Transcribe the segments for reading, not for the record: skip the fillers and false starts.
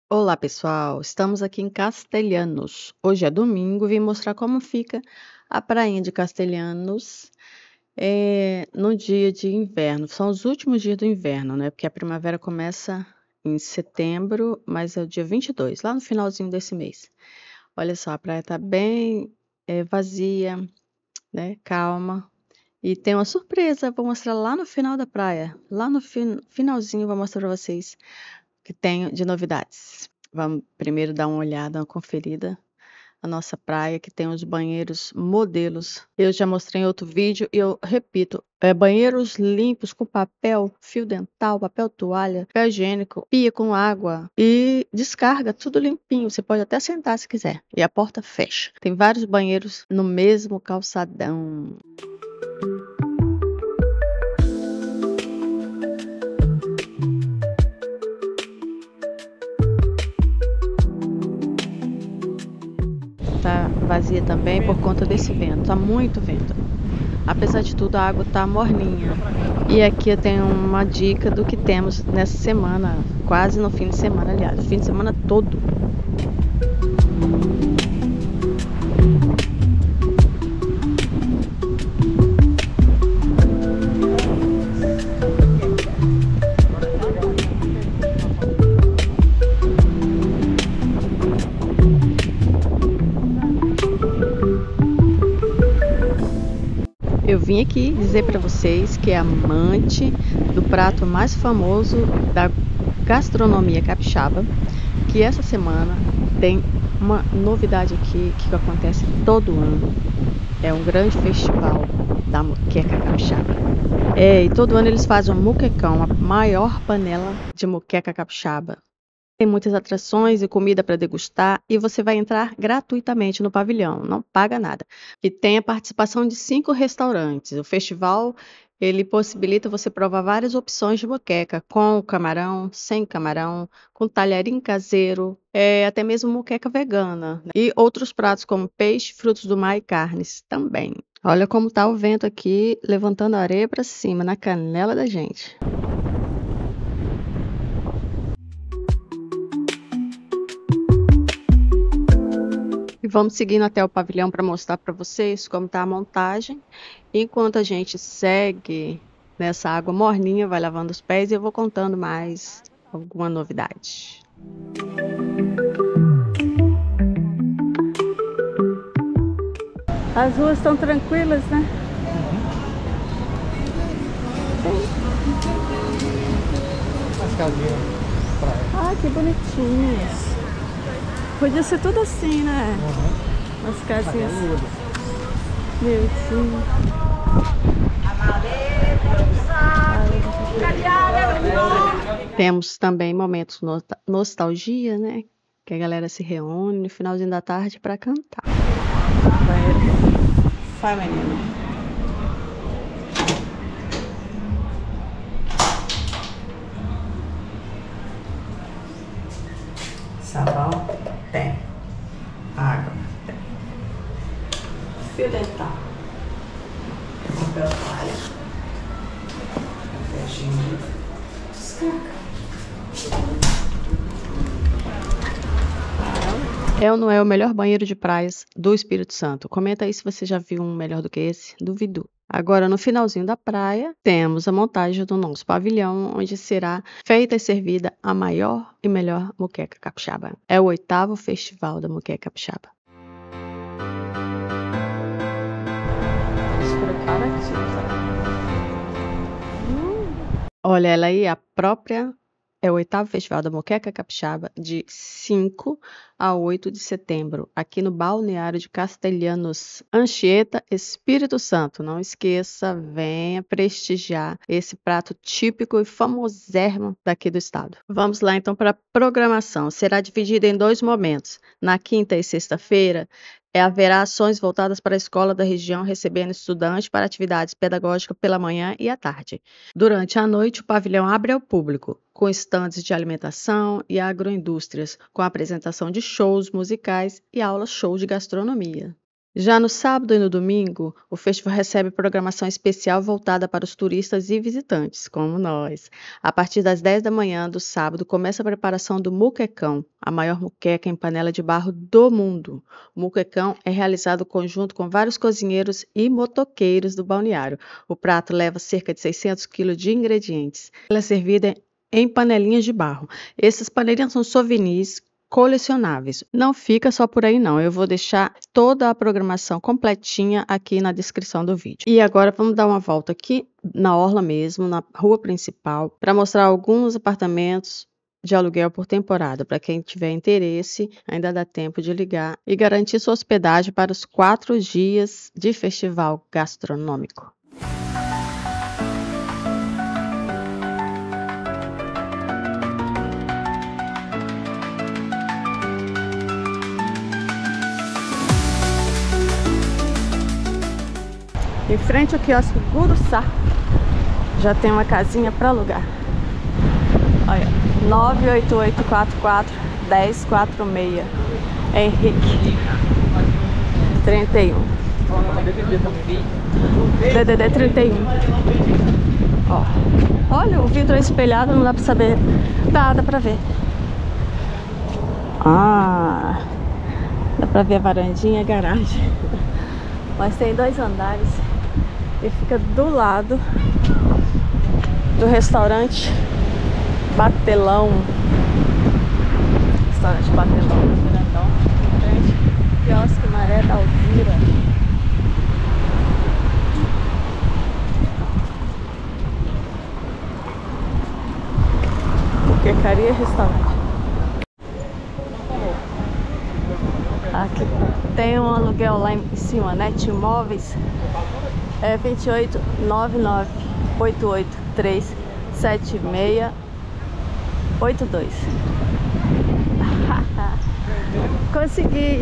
Olá, pessoal! Estamos aqui em Castelhanos. Hoje é domingo, vim mostrar como fica a prainha de Castelhanos no dia de inverno. São os últimos dias do inverno, né? Porque a primavera começa em setembro, mas é o dia 22, lá no finalzinho desse mês. Olha só, a praia tá bem vazia, né? Calma. E tem uma surpresa, vou mostrar lá no final da praia. Lá no finalzinho, vou mostrar para vocês o que tem de novidades. Vamos primeiro dar uma olhada, uma conferida na nossa praia, que tem os banheiros modelos. Eu já mostrei em outro vídeo e eu repito, banheiros limpos com papel, fio dental, papel toalha, papel higiênico, pia com água e descarga, tudo limpinho. Você pode até sentar se quiser. E a porta fecha. Tem vários banheiros no mesmo calçadão. Tá vazia também por conta desse vento, tá muito vento. Apesar de tudo, a água tá morninha. E aqui eu tenho uma dica do que temos nessa semana, quase no fim de semana, aliás, o fim de semana todo. Eu vim aqui dizer para vocês que é amante do prato mais famoso da gastronomia capixaba, que essa semana tem uma novidade aqui que acontece todo ano. É um grande festival da moqueca capixaba. E todo ano eles fazem um moquecão, a maior panela de moqueca capixaba. Tem muitas atrações e comida para degustar e você vai entrar gratuitamente no pavilhão, não paga nada. E tem a participação de 5 restaurantes. O festival, ele possibilita você provar várias opções de moqueca, com camarão, sem camarão, com talharim caseiro, até mesmo moqueca vegana, né? E outros pratos como peixe, frutos do mar e carnes também. Olha como tá o vento aqui, levantando a areia para cima, na canela da gente. E vamos seguindo até o pavilhão para mostrar para vocês como está a montagem. Enquanto a gente segue nessa água morninha, vai lavando os pés e eu vou contando mais alguma novidade. As ruas estão tranquilas, né? As casinhas praia. Ah, que bonitinhas. Podia ser tudo assim, né? As casinhas. Bonitinho. Temos também momentos nostalgia, né? Que a galera se reúne no finalzinho da tarde para cantar. Vai, menino. Sabão tem. Água tem. Fio dental. Papel toalha. Papel higiênico. Descarga. É ou não é o melhor banheiro de praias do Espírito Santo? Comenta aí se você já viu um melhor do que esse. Duvido. Agora, no finalzinho da praia, temos a montagem do nosso pavilhão, onde será feita e servida a maior e melhor moqueca capixaba. É o 8º Festival da Moqueca Capixaba. Olha ela aí, a própria... É o 8º Festival da Moqueca Capixaba, de 5 a 8 de setembro, aqui no Balneário de Castelhanos, Anchieta, Espírito Santo. Não esqueça, venha prestigiar esse prato típico e famosérrimo daqui do estado. Vamos lá então para a programação. Será dividida em 2 momentos. Na quinta e sexta-feira, haverá ações voltadas para a escola da região, recebendo estudantes para atividades pedagógicas pela manhã e à tarde. Durante a noite, o pavilhão abre ao público, com estandes de alimentação e agroindústrias, com apresentação de shows musicais e aulas show de gastronomia. Já no sábado e no domingo, o festival recebe programação especial voltada para os turistas e visitantes, como nós. A partir das 10 da manhã do sábado, começa a preparação do muquecão, a maior muqueca em panela de barro do mundo. O muquecão é realizado conjunto com vários cozinheiros e motoqueiros do balneário. O prato leva cerca de 600 kg de ingredientes. Ela é servida em panelinhas de barro. Essas panelinhas são souvenirs colecionáveis. Não fica só por aí não, eu vou deixar toda a programação completinha aqui na descrição do vídeo. E agora vamos dar uma volta aqui na orla mesmo, na rua principal, para mostrar alguns apartamentos de aluguel por temporada. Para quem tiver interesse, ainda dá tempo de ligar e garantir sua hospedagem para os 4 dias de festival gastronômico. Em frente ao quiosque Guruçá, já tem uma casinha para alugar. Olha, 98844-1046. Henrique, 31. DDD 31. Ó, olha, o vidro é espelhado, não dá para saber. Dá para ver. Ah, dá para ver a varandinha, a garagem. Mas tem 2 andares. E fica do lado do restaurante Batelão. Restaurante Batelão, grandão. Frente, quiosque Maré da Alvira. Muquecaria Restaurante. Aqui tem um aluguel lá em cima, Net Imóveis. É 289988376682. Consegui!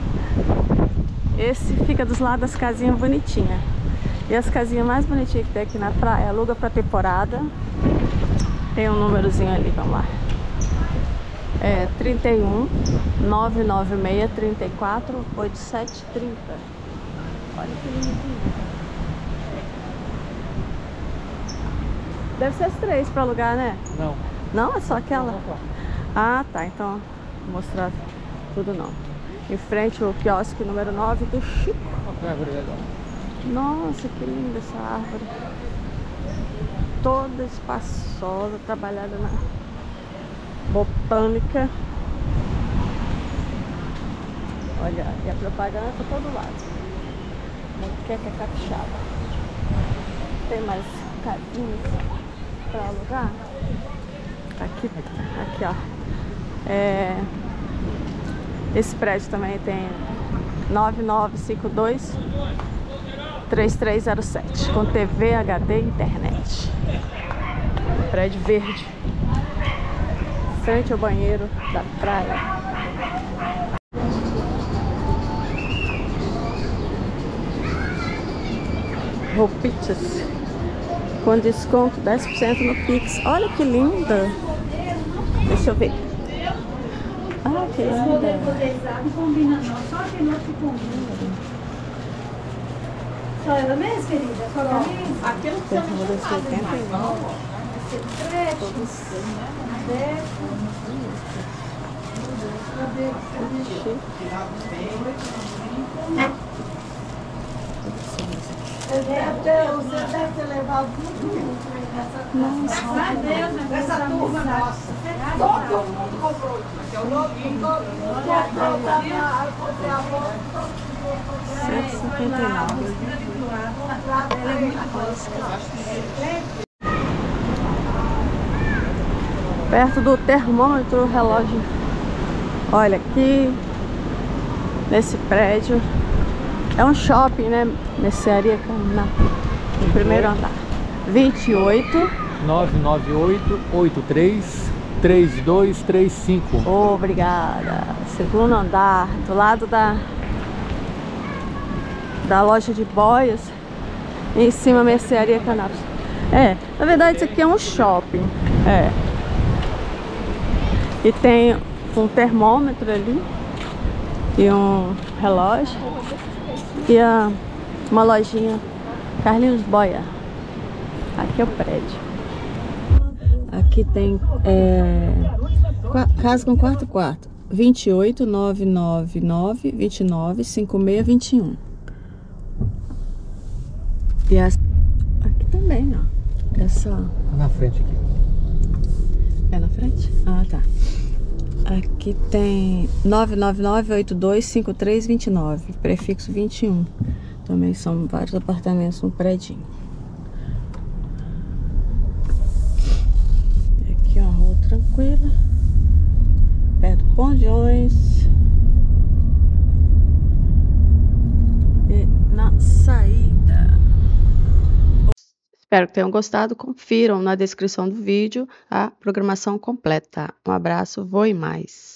Esse fica dos lados das casinhas bonitinhas. E as casinhas mais bonitinhas que tem aqui na praia, aluga pra temporada. Tem um númerozinho ali, vamos lá. É 31 996 34 8730. Olha que lindinho. Deve ser as 3 para alugar, né? Não. Não? É só aquela? Ah, tá. Então, vou mostrar tudo não. Em frente o quiosque número 9 do Chico. Nossa, que linda essa árvore. Toda espaçosa, trabalhada na botânica. Olha, e a propaganda tá todo lado. Muqueca capixaba. Tem mais casinhas para alugar? Aqui, ó. Esse prédio também tem 9952-3307 com TV, HD e internet. Prédio verde. Frente ao banheiro da praia. Roupitas com desconto 10% no Pix. Olha que linda. Deixa eu ver. Ah, que linda. Não combina não, só que não que combina. Só ela mesmo, querida? Só camisa? Aquilo que você não sabe. Você deve ter levado muito. Nossa, essa turma nossa. Todo mundo comprou. É o novinho, todo mundo comprou. 159. Perto do termômetro, o relógio. Olha aqui nesse prédio. É um shopping, né? Mercearia Canal. No primeiro andar. 28 998-83-3235. Obrigada. Segundo andar, do lado da loja de boias. Em cima, Mercearia Canal. Na verdade, isso aqui é um shopping. E tem um termômetro ali e um relógio. E uma lojinha Carlinhos Boia. Aqui é o prédio. Aqui tem casa com quarto. 28 999 29 56 21. E aqui também, ó. Essa Na frente aqui. é na frente? Ah, tá. Aqui tem 999825329, prefixo 21. Também são vários apartamentos no prédio. E aqui uma rua tranquila, perto do Pondões. E na saída. Espero que tenham gostado. Confiram na descrição do vídeo a programação completa. Um abraço, voe mais!